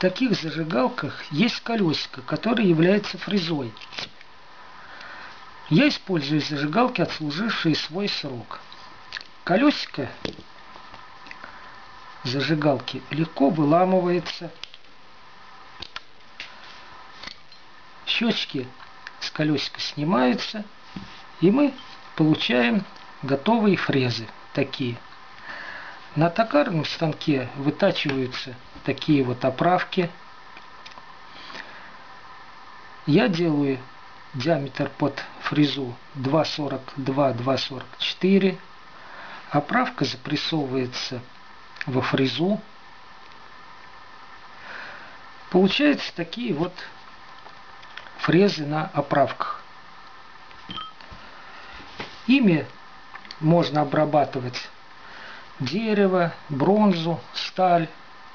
таких зажигалках есть колесико, которое является фрезой. Я использую зажигалки, отслужившие свой срок. Колесико зажигалки легко выламывается. Щечки с колесика снимаются, и мы получаем готовые фрезы такие. На токарном станке вытачиваются такие вот оправки. Я делаю диаметр под фрезу 2,42-2,44. Оправка запрессовывается во фрезу. Получаются такие вот фрезы на оправках. Ими можно обрабатывать дерево, бронзу, сталь.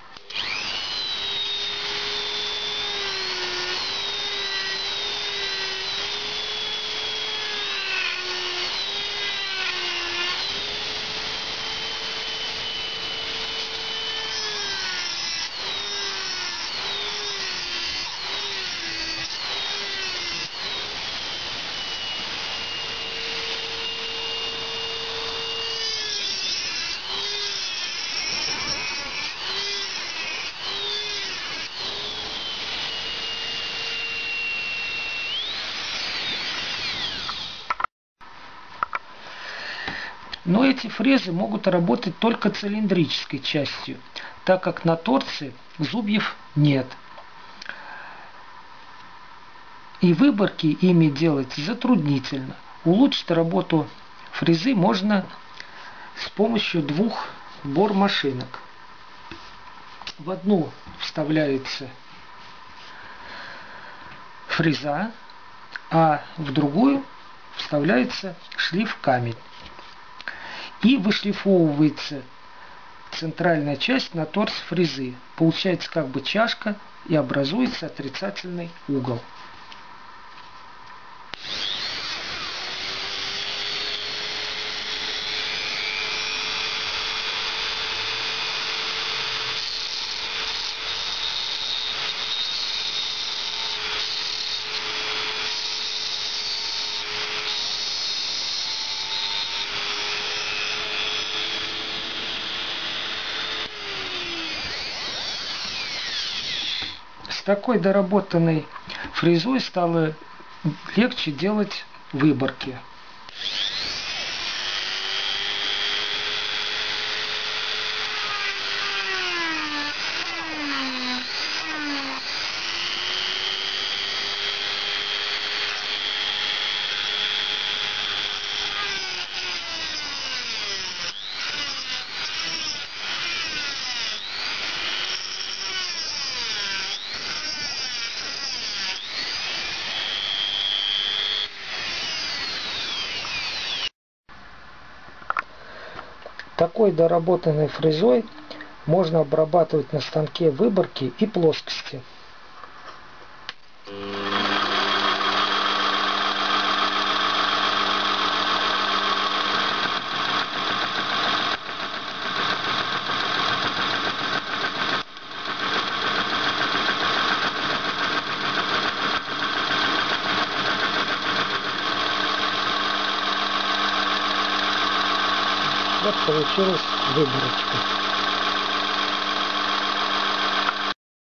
Но эти фрезы могут работать только цилиндрической частью, так как на торце зубьев нет. И выборки ими делать затруднительно. Улучшить работу фрезы можно с помощью двух бормашинок. В одну вставляется фреза, а в другую вставляется шлиф-камень. И вышлифовывается центральная часть на торс фрезы. Получается как бы чашка и образуется отрицательный угол. С такой доработанной фрезой стало легче делать выборки. Такой доработанной фрезой можно обрабатывать на станке выборки и плоскости. Вот получилась выборочка.